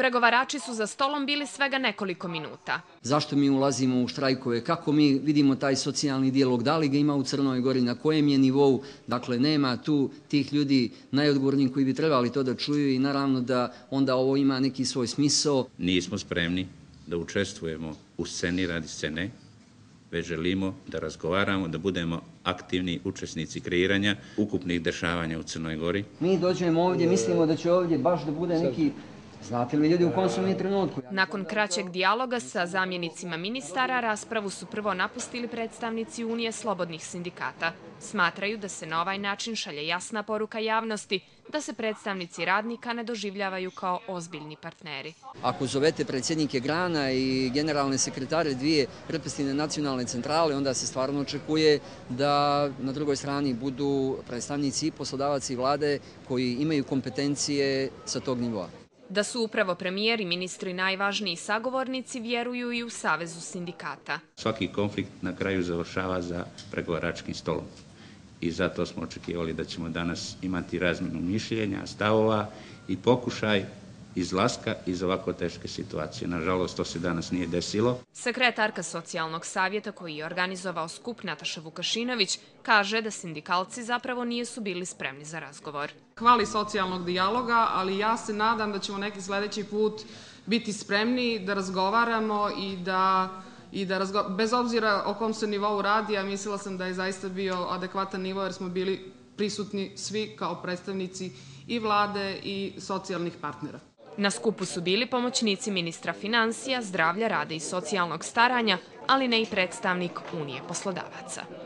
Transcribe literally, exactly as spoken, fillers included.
Pregovarači su za stolom bili svega nekoliko minuta. Zašto mi ulazimo u štrajkove, kako mi vidimo taj socijalni dijalog, da li ga ima u Crnoj Gori, na kojem je nivou, dakle nema tu tih ljudi najodgovornijih koji bi trebali to da čuju i naravno da onda ovo ima neki svoj smisao. Nismo spremni da učestvujemo u sceni radi scene, već želimo da razgovaramo, da budemo aktivni učesnici kreiranja ukupnih dešavanja u Crnoj Gori. Mi dođemo ovdje, mislimo da će ovdje baš da bude neki, znate li ljudi u kom su mi trenutku? Nakon kraćeg dijaloga sa zamjenicima ministara, raspravu su prvo napustili predstavnici Unije slobodnih sindikata. Smatraju da se na ovaj način šalje jasna poruka javnosti da se predstavnici radnika ne doživljavaju kao ozbiljni partneri. Ako zovete predsjednike grana i generalne sekretare dvije reprezentativne nacionalne centrale, onda se stvarno očekuje da na drugoj strani budu predstavnici i poslodavaca i vlade koji imaju kompetencije sa tog nivoa. Da su upravo premijer i ministri najvažniji sagovornici, vjeruju i u Savezu sindikata. Svaki konflikt na kraju završava za pregovaračkim stolom. I zato smo očekivali da ćemo danas imati razmjenu mišljenja, stavova i pokušaj izlaska iz ovako teške situacije. Nažalost, to se danas nije desilo. Sekretarka Socijalnog savjeta koji je organizovao skup Nataša Vukašinović kaže da sindikalci zapravo nisu bili spremni za razgovor. Hvali socijalnog dijaloga, ali ja se nadam da ćemo neki sljedeći put biti spremni da razgovaramo i da i da razgo... bez obzira o kom se nivou radi, ja mislila sam da je zaista bio adekvatan nivo jer smo bili prisutni svi kao predstavnici i vlade i socijalnih partnera. Na skupu su bili pomoćnici ministra financija, zdravlja, rada i socijalnog staranja, ali ne i predstavnik Unije poslodavaca.